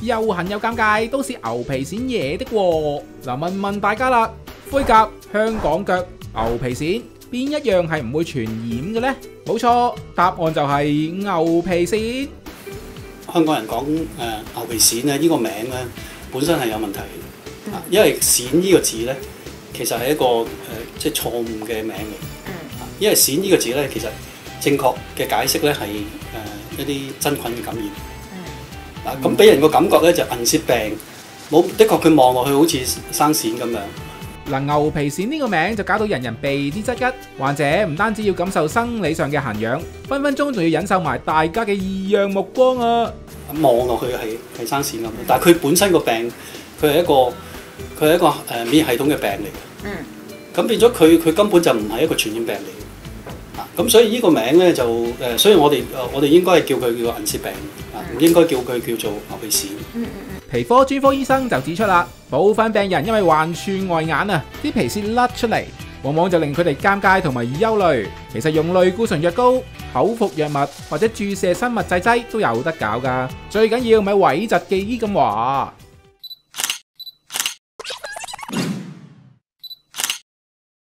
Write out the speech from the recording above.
又痕又尷尬，都是牛皮癬惹的喎。嗱，問問大家啦，灰甲、香港腳、牛皮癬，邊一樣係唔會傳染嘅呢？冇錯，答案就係牛皮癬。 香港人講牛皮癬咧，呢個名咧本身係有問題嘅，因為癬呢個字咧其實係一個即係錯誤嘅名嚟。因為癬呢個字咧，其實正確嘅解釋咧係一啲真菌嘅感染。咁俾人個感覺咧就銀屑病，冇的確佢望落去好似生癬咁樣。 嗱，牛皮癬呢個名就搞到人人避之則吉，患者唔單止要感受生理上嘅痕癢，分分鐘仲要忍受埋大家嘅異樣目光啊！ 望落去係生癬咁，但係佢本身個病，佢係一個免疫系統嘅病嚟嘅。咁變咗佢根本就唔係一個傳染病嚟嘅。咁所以呢個名咧就所以我哋應該係叫佢叫銀屑病，唔應該叫佢叫做牛皮癬。 皮科專科醫生就指出啦，部分病人因為患處外眼啊，啲皮屑甩出嚟，往往就令佢哋尷尬同埋憂慮。其實用類固醇藥膏、口服藥物或者注射生物製劑都有得搞㗎，最緊要咪諱疾忌醫咁話。